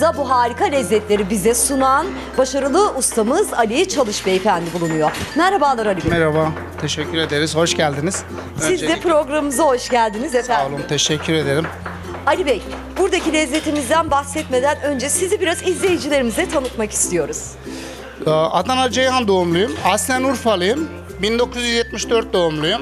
stüdyomuzda bu harika lezzetleri bize sunan başarılı ustamız Ali Çalış Beyefendi bulunuyor. Merhabalar Ali Bey. Merhaba, teşekkür ederiz. Hoş geldiniz. Siz de programımıza hoş geldiniz efendim. Sağ olun, teşekkür ederim. Ali Bey, buradaki lezzetimizden bahsetmeden önce sizi biraz izleyicilerimize tanıtmak istiyoruz. Adana Ceyhan doğumluyum. Aslen Urfalıyım. 1974 doğumluyum.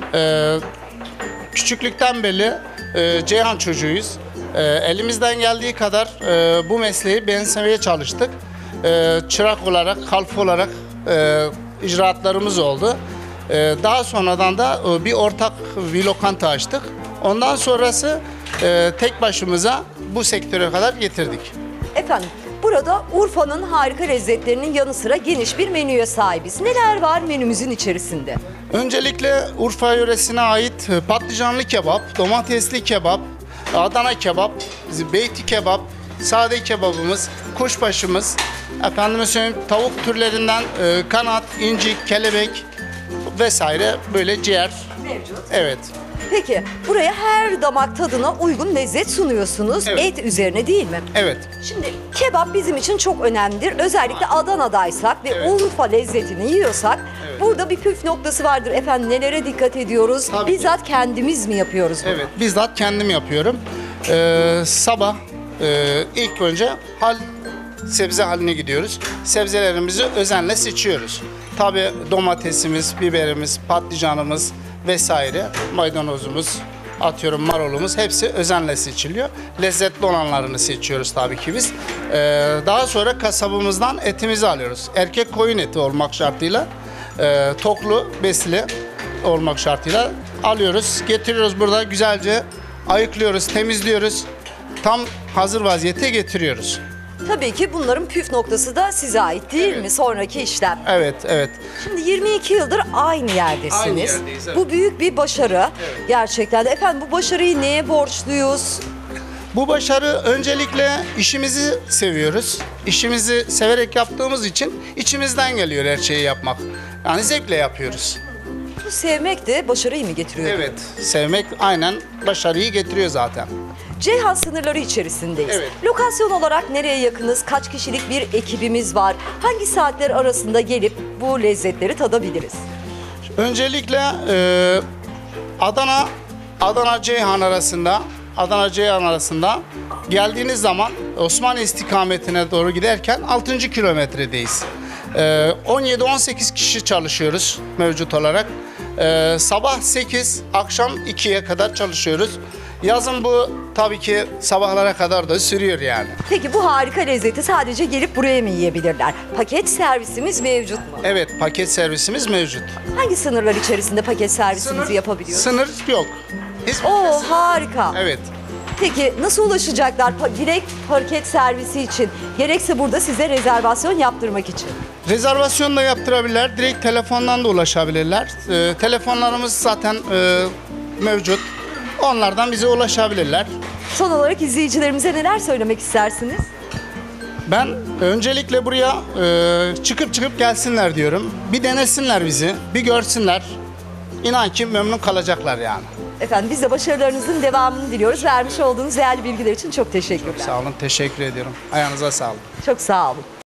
Küçüklükten beri Ceyhan çocuğuyuz. Elimizden geldiği kadar bu mesleği benimsemeye çalıştık. Çırak olarak, kalfa olarak icraatlarımız oldu. Daha sonradan da bir ortak bir lokanta açtık. Ondan sonrası tek başımıza bu sektöre kadar getirdik. Efendim, burada Urfa'nın harika lezzetlerinin yanı sıra geniş bir menüye sahibiz. Neler var menümüzün içerisinde? Öncelikle Urfa yöresine ait patlıcanlı kebap, domatesli kebap, Adana kebap, beyti kebap, sade kebabımız, kuşbaşımız, efendime söyleyeyim tavuk türlerinden kanat, incik, kelebek vesaire böyle ciğer. Mevcut. Evet. Peki, buraya her damak tadına uygun lezzet sunuyorsunuz. Evet. Et üzerine değil mi? Evet. Şimdi kebap bizim için çok önemlidir. Özellikle Adana'daysak ve Evet. Urfa lezzetini yiyorsak burada bir püf noktası vardır. Efendim nelere dikkat ediyoruz? Tabii ki. Bizzat kendimiz mi yapıyoruz bunu? Evet, bizzat kendim yapıyorum. Sabah ilk önce sebze haline gidiyoruz. Sebzelerimizi özenle seçiyoruz. Tabii domatesimiz, biberimiz, patlıcanımız vesaire, maydanozumuz, atıyorum marulumuz hepsi özenle seçiliyor. Lezzetli olanlarını seçiyoruz tabii ki biz. Daha sonra kasabımızdan etimizi alıyoruz. Erkek koyun eti olmak şartıyla, toklu, besli olmak şartıyla alıyoruz. Getiriyoruz burada güzelce ayıklıyoruz, temizliyoruz. Tam hazır vaziyete getiriyoruz. Tabii ki bunların püf noktası da size ait değil Evet. mi? Sonraki işlem. Evet, evet. Şimdi 22 yıldır aynı yerdesiniz. Aynı yerdeyiz, evet. Bu büyük bir başarı. Evet. Gerçekten de. Efendim bu başarıyı neye borçluyuz? Bu başarı öncelikle işimizi seviyoruz. İşimizi severek yaptığımız için içimizden geliyor her şeyi yapmak. Yani zevkle yapıyoruz. Bu sevmek de başarıyı mı getiriyor? Evet, sevmek aynen başarıyı getiriyor zaten. Ceyhan sınırları içerisindeyiz. Evet. Lokasyon olarak nereye yakınız? Kaç kişilik bir ekibimiz var? Hangi saatler arasında gelip bu lezzetleri tadabiliriz? Öncelikle Adana Ceyhan arasında geldiğiniz zaman Osmanlı istikametine doğru giderken 6. kilometredeyiz. 17-18 kişi çalışıyoruz mevcut olarak. Sabah 8, akşam 2'ye kadar çalışıyoruz. Yazın bu tabii ki sabahlara kadar da sürüyor yani. Peki bu harika lezzeti sadece gelip buraya mı yiyebilirler? Paket servisimiz mevcut mu? Evet, paket servisimiz mevcut. Hangi sınırlar içerisinde paket servisimizi yapabiliyoruz? Sınır yok. Hiçbir Oo harika. Evet. Peki nasıl ulaşacaklar direkt paket servisi için? Gerekse burada size rezervasyon yaptırmak için. Rezervasyon da yaptırabilirler. Direkt telefondan da ulaşabilirler. Telefonlarımız zaten mevcut. Onlardan bize ulaşabilirler. Son olarak izleyicilerimize neler söylemek istersiniz? Ben öncelikle buraya çıkıp gelsinler diyorum. Bir denesinler bizi, bir görsünler. İnan ki memnun kalacaklar yani. Efendim biz de başarılarınızın devamını diliyoruz. Vermiş olduğunuz değerli bilgiler için çok teşekkürler. Sağ olun, teşekkür ediyorum. Ayağınıza sağlık. Çok sağ olun.